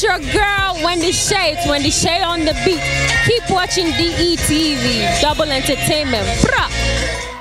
your girl, Wendy Shay. It's Wendy Shay on the beat. Keep watching DETV, Double Entertainment. Bruh.